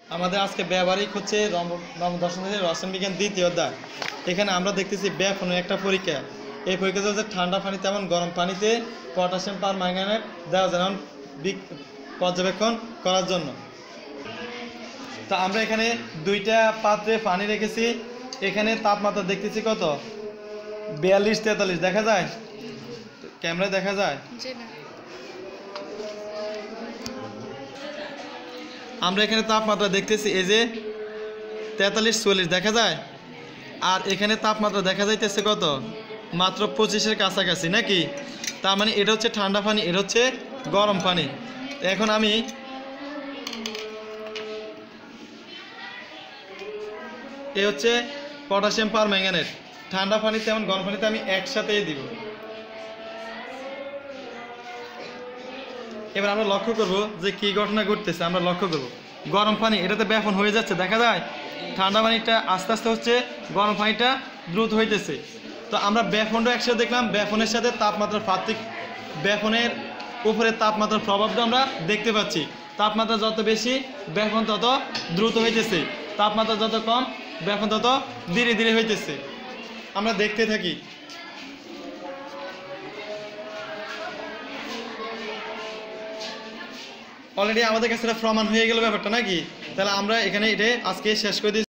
আমাদের আজকে ব্যবহারিক হচ্ছে নবম দশম শ্রেণীর রসায়ন বিজ্ঞান দ্বিতীয় অধ্যায়। এখানে আমরা দেখতেছি ব্যাফনের একটা পরীক্ষা। এই পরীক্ষাতে হচ্ছে ঠান্ডা পানিতে এবং গরম পানিতে পটাশিয়াম পারম্যাঙ্গানেট দেওয়া যায় পর্যবেক্ষণ করার জন্য। তো আমরা এখানে দুইটা পাত্রে পানি রেখেছি। এখানে তাপমাত্রা দেখতেছি কত, 42-43 দেখা যায়, ক্যামেরায় দেখা যায়। আমরা এখানে তাপমাত্রা দেখতেছি এই যে 43-44 দেখা যায়। আর এখানে তাপমাত্রা দেখা যাইতেছে কত, মাত্র 25-এর কাছাকাছি নাকি। তার মানে এটা হচ্ছে ঠান্ডা পানি, এটা হচ্ছে গরম পানি। এখন আমি এ হচ্ছে পটাশিয়াম পারম্যাঙ্গানেট ঠান্ডা পানিতে এবং গরম পানিতে আমি একসাথেই দিব। এবার আমরা লক্ষ্য করব যে কি ঘটনা ঘটতেছে। আমরা লক্ষ্য করব গরম পানি এটাতে ব্যাপন হয়ে যাচ্ছে দেখা যায়, ঠান্ডা পানিটা আস্তে আস্তে হচ্ছে, গরম পানিটা দ্রুত হইতেছে। তো আমরা ব্যাপনটা একসাথে দেখলাম, ব্যাপনের সাথে তাপমাত্রার পার্থক্য, ব্যাপনের উপরে তাপমাত্রার প্রভাবটা আমরা দেখতে পাচ্ছি। তাপমাত্রা যত বেশি ব্যাপন তত দ্রুত হইতেছে, তাপমাত্রা যত কম ব্যাপন তত ধীরে ধীরে হইতেছে। আমরা দেখতে থাকি। অলরেডি আমাদের কাছে প্রমাণ হয়ে গেল ব্যাপারটা নাকি। তাহলে আমরা এখানে এটা আজকে শেষ করে দিই।